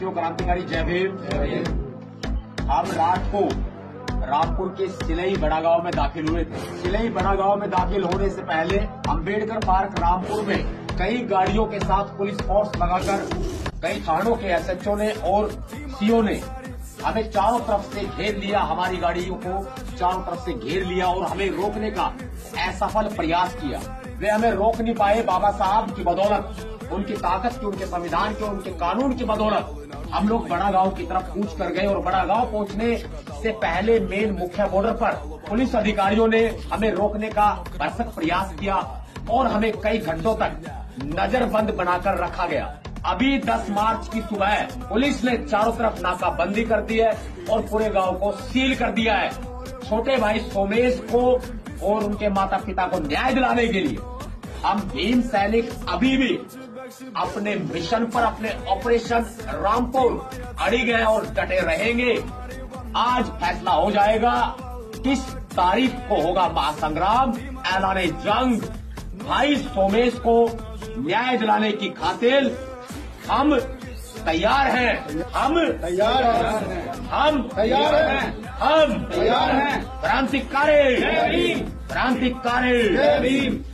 साथियों, क्रांतिकारी जय भीम। हम रात को रामपुर के सिलई बड़ा गांव में दाखिल हुए थे। सिलई बड़ा गांव में दाखिल होने से पहले अंबेडकर पार्क रामपुर में कई गाड़ियों के साथ पुलिस फोर्स लगाकर कई थानों के एसएचओ ने और सीओ ने हमें चारों तरफ से घेर लिया। हमारी गाड़ियों को चारों तरफ से घेर लिया और हमें रोकने का असफल प्रयास किया। वे हमें रोक नहीं पाए। बाबा साहब की बदौलत, उनकी ताकत की, उनके संविधान के, उनके कानून की बदौलत हम लोग बड़ा गांव की तरफ कूच कर गए। और बड़ा गांव पहुंचने से पहले मेन मुख्य बॉर्डर पर पुलिस अधिकारियों ने हमें रोकने का भरसक प्रयास किया और हमें कई घंटों तक नजरबंद बनाकर रखा गया। अभी 10 मार्च की सुबह पुलिस ने चारों तरफ नाकाबंदी कर दी है और पूरे गांव को सील कर दिया है। छोटे भाई सोमेश को और उनके माता पिता को न्याय दिलाने के लिए हम भीम सैनिक अभी भी अपने मिशन पर, अपने ऑपरेशन रामपुर अड़ी गए और डटे रहेंगे। आज फैसला हो जाएगा किस तारीख को होगा महासंग्राम, ऐलाने जंग। भाई सोमेश को न्याय दिलाने की खातिर हम तैयार हैं। हम तैयार हैं। हम तैयार हैं। हम तैयार हैं। क्रांतिकारी, क्रांतिकारी।